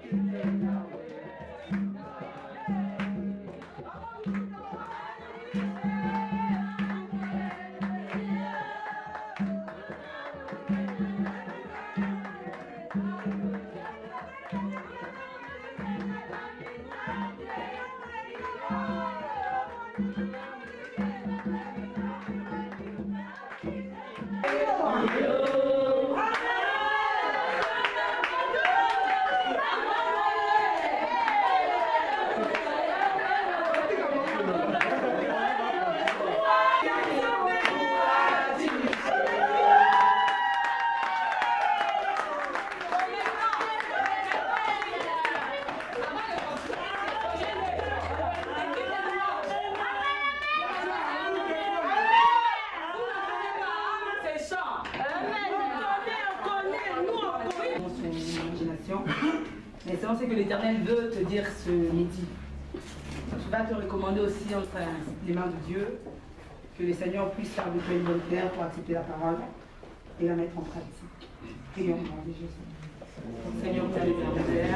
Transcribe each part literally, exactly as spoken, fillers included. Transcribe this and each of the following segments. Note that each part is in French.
Mais c'est ce que l'Éternel veut te dire ce midi. Tu vas te recommander aussi entre les mains de Dieu, que le Seigneur puisse faire de toi une bonne terre pour accepter la parole et la mettre en pratique. Prions pour Jésus. Seigneur, tu as les Père,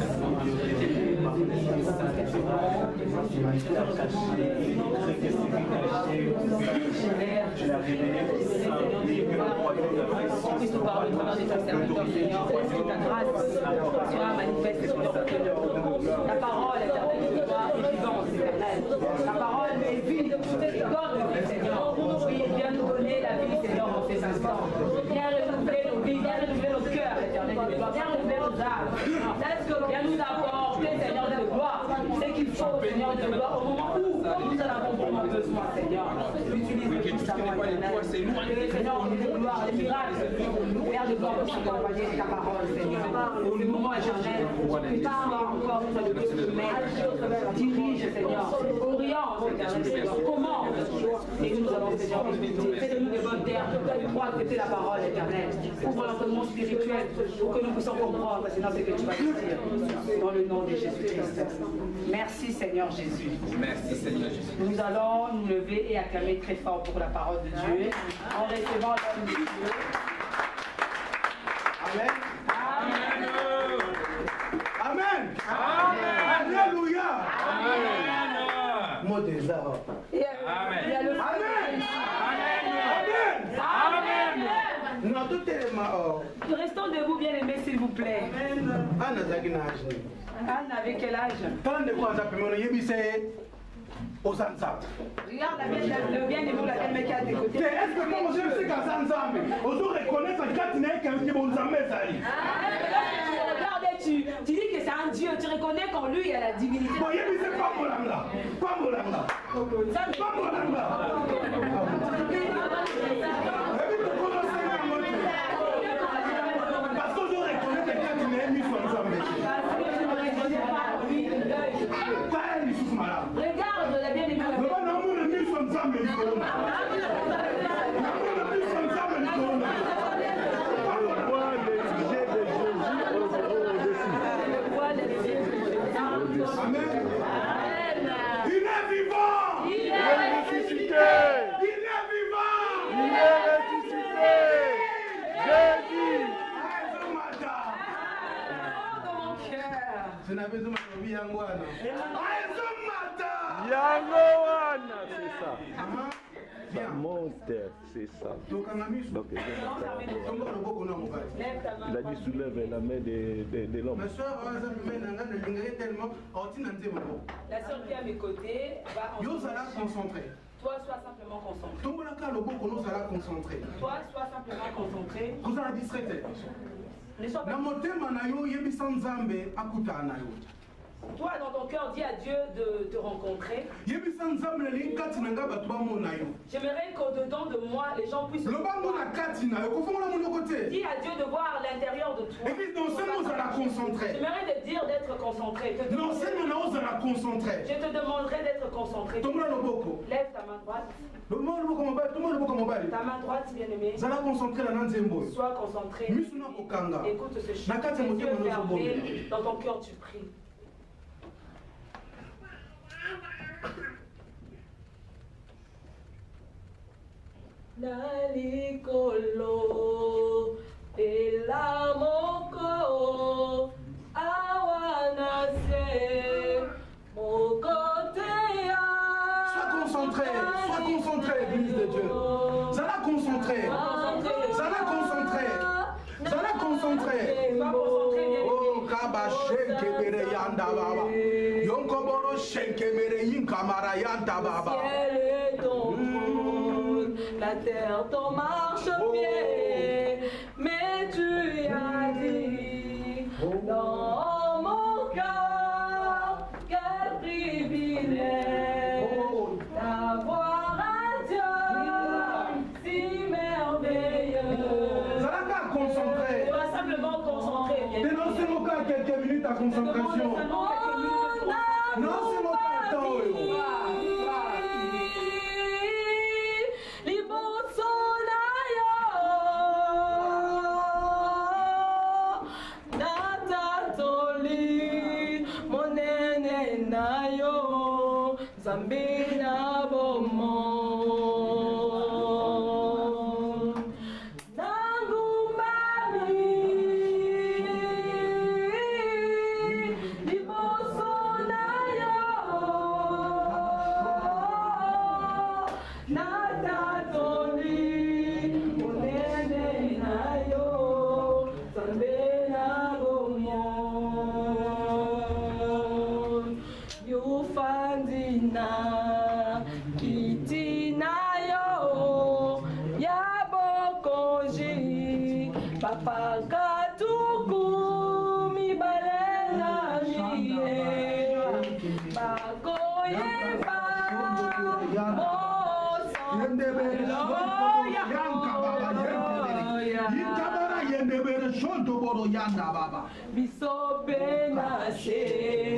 la parole est vivante, la parole est vie, Seigneur. Oui, viens nous donner la vie, Seigneur, en ces instants. Viens renouveler nos vies, viens renouveler nos cœurs, Éternel. Viens renouveler nos âmes. Laisse-que viens nous apporter, Seigneur, de gloire. Ce qu'il faut, Seigneur, de gloire, au moment où nous en avons vraiment besoin, Seigneur. Utilise-le puissamment, Éternel. Seigneur, on dit de gloire, les miracles. Père de gloire, pour s'accompagner de ta parole, Seigneur. Au moment éternel, prépare encore notre mais dirige, Seigneur. Oriente, Éternel, Seigneur. Commande. Et nous allons, Seigneur, écouter. Fais-nous des bonnes terres pour accepter la parole, Éternel. Ouvre l'entendement spirituel pour que nous puissions comprendre, Seigneur, ce que tu vas nous dire. Dans le nom de Jésus-Christ. Merci, Seigneur Jésus. Merci, Seigneur Jésus. Nous allons nous lever et acclamer très fort pour la parole de Dieu en recevant l'homme de Dieu. Amen. Amen. Amen. Alléluia. Amen. Mot des arts. Amen. Amen. Amen. Non, tout est mort. Restons debout, bien aimés, s'il vous plaît. Anne Zaginage. Anne avait quel âge? Tant de quoi ça peut me dire aux Ansam. Regarde le bien aimé, la belle mec qui a à tes côtés. Est-ce que moi je sais qu'à Ansam, on doit reconnaître un quatre qui est bon Zambé. Regarde, tu, tu dis que c'est un Dieu, tu reconnais qu'en lui il y a la divinité. Bon, il c'est pas mon âme là. Pas mon âme là. Pas mon âme là. Parce que je reconnais quelqu'un qui n'est mis sur le Zambé. Regarde la bien aimée. Amen. Il est vivant. Il est ressuscité. Il est vivant. Il est ressuscité. Jésus. Dans mon cœur. Je n'avais pas envie d'angoisse. Yangoana, c'est ça. Ça monte, c'est ça. Donc, il a dit soulève la main de, de, de l'homme. Ma soeur, la soeur qui est à mes côtés va en concentré. Toi, sois simplement concentré. Toi, sois simplement concentré. Vous allez distraité. Ne sois pas... Toi, dans ton cœur, dis à Dieu de te rencontrer. J'aimerais qu'au-dedans de moi, les gens puissent... Dis à Dieu de voir l'intérieur de toi. J'aimerais te dire d'être concentré. Je te demanderai d'être concentré. Lève ta main droite. Ta main droite, bien-aimé. Sois concentré. Écoute ce chant. Les yeux fermés. Dans ton cœur, tu pries. Nalikolo elamoko awa bara shenke bere yanda baba. Yonko boro shenke bere yinkamara yanda baba. Ciel est ton trône, la terre ton marchepied, mais tu as dit dans mon cœur quel privilège d'avoir un Dieu si merveilleux. Zalaka concentré. Tu vas simplement concentrer. Dénoncez-moi qu'à quelques minutes à concentration. Non, c'est mon temps. Zambina bomo Nangumami Liboso na yo Natatoli Monene na yo Zambina bomo Yufandina Kitina yo Yabokonji Papa Katuku Mi balenga miye Bakoyemba Bisope na she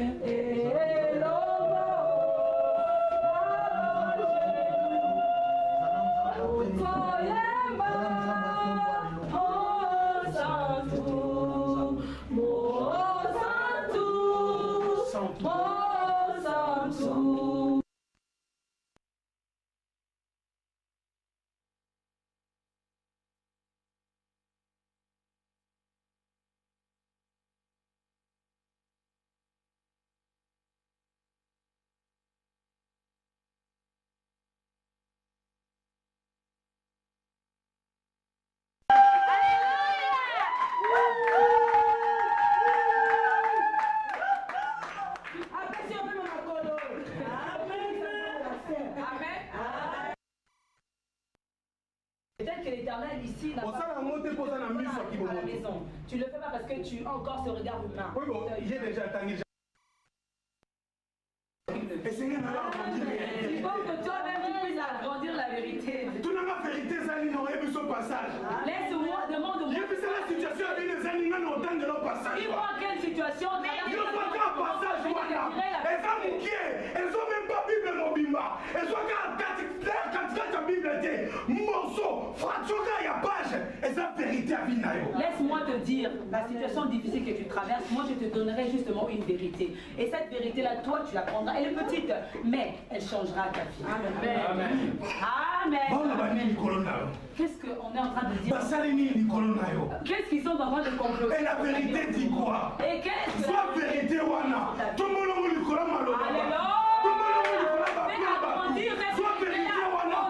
Peut-être que l'Éternel ici n'a pas à la maison. Tu ne le fais pas parce que tu as encore ce regard humain. Oui, bon, j'ai déjà entendu. Il faut que toi-même tu puisses agrandir la vérité. Tu n'as pas vérité, Zali, non, et puis son passage. Laisse-moi, demande-moi. J'ai vu la situation avec les animaux autant de leur passage. Dis-moi quelle situation. Ils n'ont pas qu'un passage, voilà. Elles ont mouqué. Elles n'ont même pas Bible Mobimba. Elles ont qu'un quantité de Bible. Morceau, fracture, il y a page. Elles ont vérité à Vinayo. Laisse-moi te dire, la situation difficile que tu traverses, moi je te donnerai justement une vérité. Et cette vérité-là, toi tu la prendras. Elle est petite, mais elle changera ta vie. Amen. Amen. Amen. Qu'est-ce qu'on est en train de dire? Qu'est-ce qu'ils sont en train de conclure? Et la vérité dit quoi? Et qu'est-ce que soit vérité wana. Tout le monde dit quoi? Alléluia. Soit vérité wana.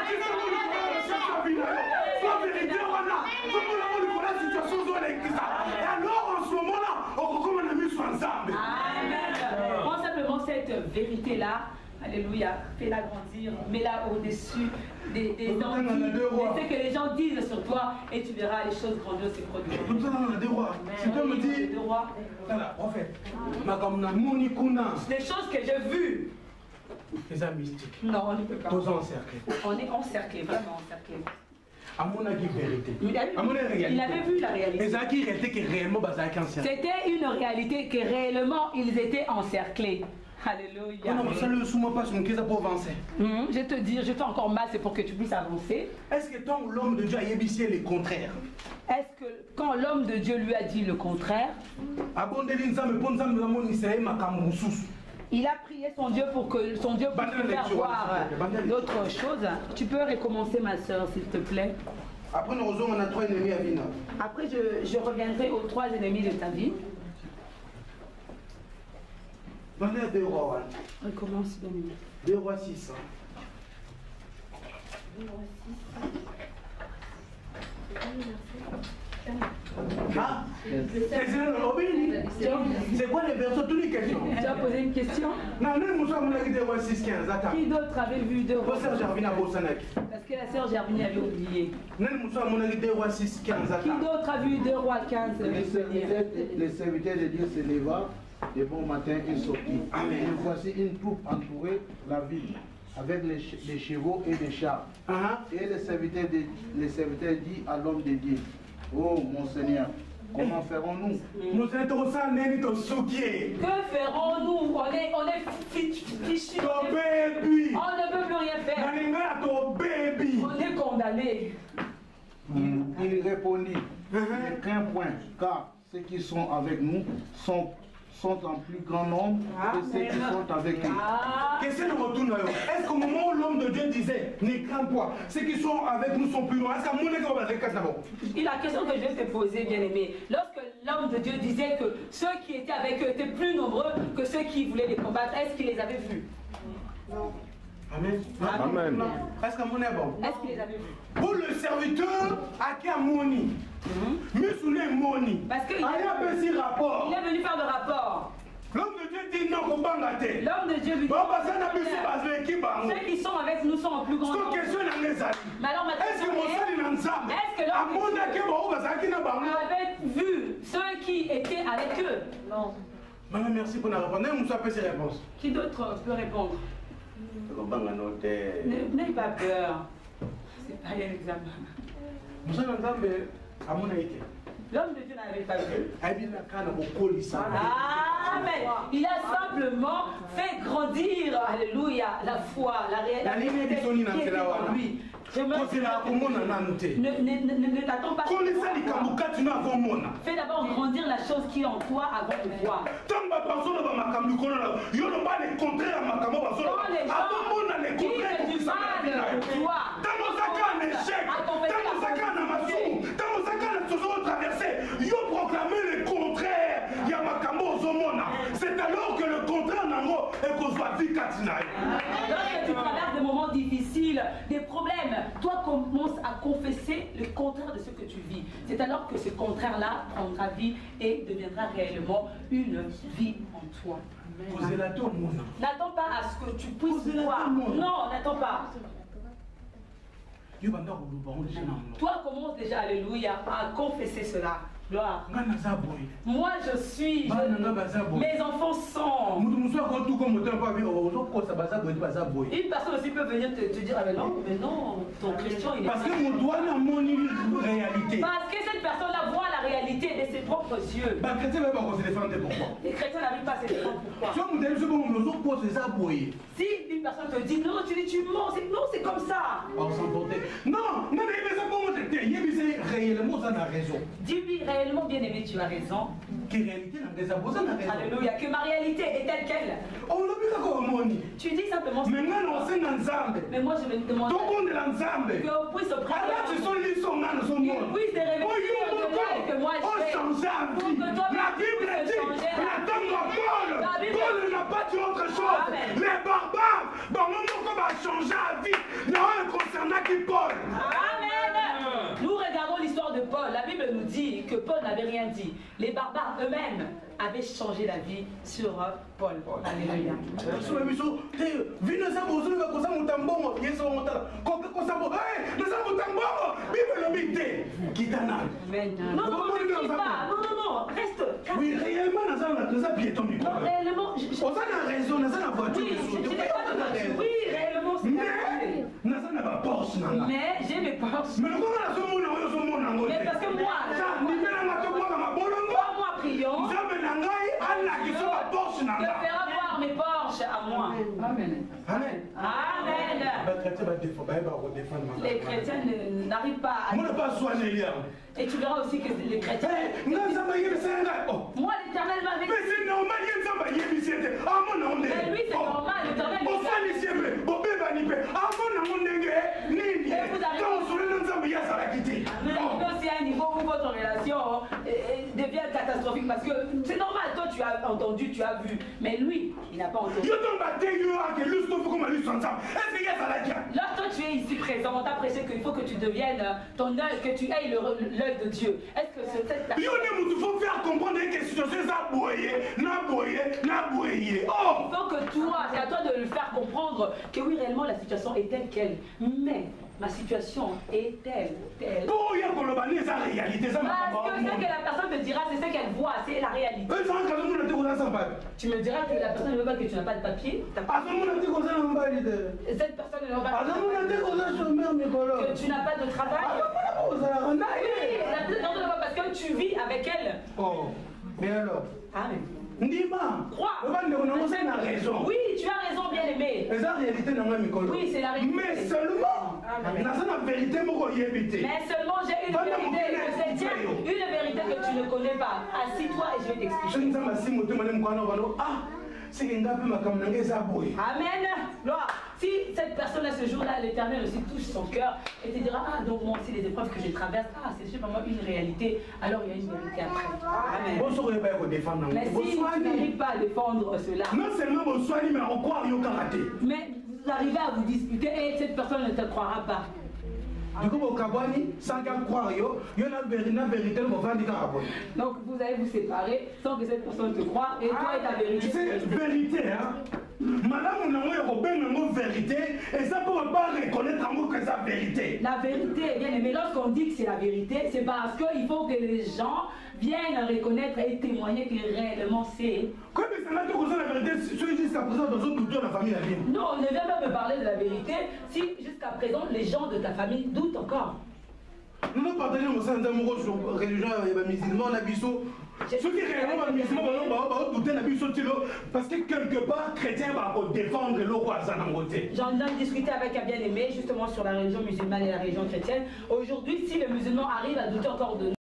Soit vérité wana. Tout le monde dit quoi? Situation zone existe. Et alors en ce moment-là, on recommande à mettre ensemble. Amen. Prends simplement cette vérité-là. Alléluia, fais-la grandir, mets-la au-dessus des, des envies, de ce que les gens disent sur toi, et tu verras les choses grandioses se produire. Tout ça, on a deux rois. Si tu me dis, voilà, en fait, des choses que j'ai vues. Les amis mystiques. Non, on ne peut pas. Tous encerclés. On est encerclés, vraiment encerclés. À mon avis, vérité. Il avait, à mon réalité. Il avait vu la réalité. C'était une réalité que réellement ils étaient encerclés. Alléluia. Non, ça le souma pas sur mon cœur pour avancer. Mmh, je te dis, je fais encore mal, c'est pour que tu puisses avancer. Est-ce que tant l'homme de Dieu a ébissé le contraire? Est-ce que quand l'homme de Dieu lui a dit le contraire, il a prié son Dieu pour que son Dieu puisse lui faire voir d'autres choses. Tu peux recommencer, ma soeur, s'il te plaît. Après, nous on a trois ennemis à Vina. Après, je, je reviendrai aux trois ennemis de ta vie. Donnez deux rois. Recommence, Dominique. Deux rois six. Deux rois six. Ah, c'est quoi les versets? Toutes les questions. Tu as posé une question? Non, nous sommes en six quinze. Qui d'autre avait vu deux rois? Parce que la sœur Gervini avait oublié. Qui d'autre a vu deux rois quinze? Les serviteurs de Dieu se leva de bon matin et sortit. Amen. Et voici une troupe entourait la ville avec les, ch les chevaux et les chars. Uh -huh. Et les serviteurs, de, les serviteurs dit à l'homme de Dieu, oh mon Seigneur, comment ferons-nous? Nous sommes ça, que ferons-nous? On est, on est fichus. On ne peut plus rien faire. On est condamnés. Il, il répondit, ne crains point, car ceux qui sont avec nous sont, sont en plus grand nombre que ceux qui sont avec eux. Question de retour. Est-ce qu'au moment où l'homme de Dieu disait, ne crains pas, ceux qui sont avec nous sont plus loin? Est-ce qu'à mon d'abord? Et la question que je vais te poser, bien-aimé, lorsque l'homme de Dieu disait que ceux qui étaient avec eux étaient plus nombreux que ceux qui voulaient les combattre, est-ce qu'il les avait vus? Non. Amen. Amen. Est-ce qu'à mon bon? Est-ce qu'il les avait vus? Pour le serviteur, à qui a moni? Mais sous les moni. Parce qu'il est, rapport. il est venu faire le rapport. L'homme de Dieu dit non, faut pas gâter. L'homme de Dieu lui dit ceux qui sont avec nous sont en plus grand nombre. Mais alors maintenant, est-ce que l'homme avait vu ceux qui étaient avec eux? Non. Maman, merci pour la réponse. Nous sommes ces réponses. Qui d'autre peut répondre? N'aie pas peur. C'est pas l'examen. Nous sommes à mon avis. L'homme de Dieu n'avait pas vu. Amen. Il a simplement fait grandir, alléluia, la foi, la réalité qui était en lui. Ne, ne, ne, ne t'attends pas. Fais d'abord grandir la chose qui est en toi avant de voir. Quand les gens disent du mal de toi, proclamer le contraire, c'est alors que le contraire est qu'on soit vie cardinale. Lorsque tu traverses des moments difficiles, des problèmes, toi commence à confesser le contraire de ce que tu vis. C'est alors que ce contraire-là prendra vie et deviendra réellement une vie en toi. N'attends pas à ce que tu puisses voir. Non, n'attends pas. Toi commence déjà, alléluia, à confesser cela. Gloire. Moi je suis, je, mes enfants sont. Une personne aussi peut venir te, te dire, ah mais non, mais non, ton chrétien il est. Parce que mon doigt n'a mon réalité. Parce que cette personne-là voit la réalité de ses propres yeux. Les chrétiens n'arrivent pas à se défendre pourquoi. Si une personne te dit non, tu dis tu mens, non, c'est comme ça. Non, non, mais réellement ça n'a raison. Dis-lui réellement, bien aimé, tu as raison. Alléluia, que ma réalité est telle qu'elle. Tu dis simplement. Mais moi je vais te demander qu'on puisse se prier. Qu'il puisse te révéler au-delà et que moi je vais. Pour que toi la Bible dit, Paul n'a pas dit autre chose. Les barbares, bon moment qu'on va changer la vie, il y a un concernant qui Paul. Amen. Nous regardons l'histoire de Paul. La Bible nous dit que Paul n'avait rien dit. Les barbares eux-mêmes avaient changé la vie sur Paul. Alléluia. Non, non, ne quitte pas. Non, non, non. Reste. Oui, réellement, nous avons piéton. Non, réellement. On a raison, nous avons voiture. Oui, réellement, c'est mais j'ai mes Porsche. Mais parce que moi, trois mois prions, Dieu fera voir mes Porsche à moi. Amen. Amen. Amen. Les chrétiens n'arrivent pas à... Et tu verras aussi que les chrétiens... Moi, l'éternel m'avait dit... Mais c'est normal, mais lui, c'est normal, l'éternel... Et vous arrivez aussi à un niveau où votre relation devient catastrophique parce que c'est normal, toi tu as entendu, tu as vu, mais lui, il n'a pas entendu. Là, toi, tu es ici présent, on t'a prêché qu'il faut que tu deviennes ton œil, que tu aies l'œil de Dieu. Est-ce que c'est cette personne... Il faut faire comprendre que la situation est aboyée, n'aboyée, n'aboyée. Oh! Il faut que toi, c'est à toi de le faire comprendre que oui, réellement, la situation est telle qu'elle. Mais ma situation est telle, telle. Pour y avoir le la réalité, ça parce que ce que la personne te dira, c'est ce qu'elle voit, c'est la réalité. Tu me diras que la personne ne veut pas que tu n'as pas de papier. Cette personne ne veut pas que tu n'as pas de travail. Oui, la personne ne veut pas parce que tu vis avec elle. Oh, mais alors? Amen. Ndima, crois. Raison. Oui, tu as raison, bien aimé. Mais la réalité n'a pas oui, c'est la réalité. Mais seulement, la vérité, mais seulement j'ai une vérité que c'est tiens, une vérité que tu ne connais pas. Assis-toi et je vais t'expliquer. Amen. Gloire. Si cette personne-là, ce jour-là, l'Éternel aussi touche son cœur et te dira, ah, donc moi aussi, les épreuves que je traverse, ah, c'est juste pour moi une réalité, alors il y a une vérité après. Amen. Mais si vous n'arrivez pas à défendre cela, non seulement vous soignez, mais on croit au karaté. Mais vous arrivez à vous disputer et cette personne ne te croira pas. Du coup, au Kabani, sans qu'elle croire, il y a une vérité, on va dire donc vous allez vous séparer sans que cette personne te croie et toi et ta vérité. C'est vérité, hein? Madame, on a une vérité et ça ne peut pas reconnaître en que c'est vérité. La vérité, bien aimé, lorsqu'on dit que c'est la vérité, c'est parce qu'il faut que les gens viennent reconnaître et témoigner que réellement c'est. Comme ça n'a pas la vérité, jusqu'à présent, dans une culture, la famille a dit. Non, on ne vient pas me parler de la vérité si jusqu'à présent les gens de ta famille doutent encore. Nous nous partageons au sein d'un mot sur religion et musulman, la biseau. Ceux qui réellement musulmans, ils doutent la biseau parce que quelque part, chrétien va défendre le roi Zanangoté. J'en ai discuté avec un bien-aimé justement sur la religion musulmane et la religion chrétienne. Aujourd'hui, si les musulmans arrivent à douter encore de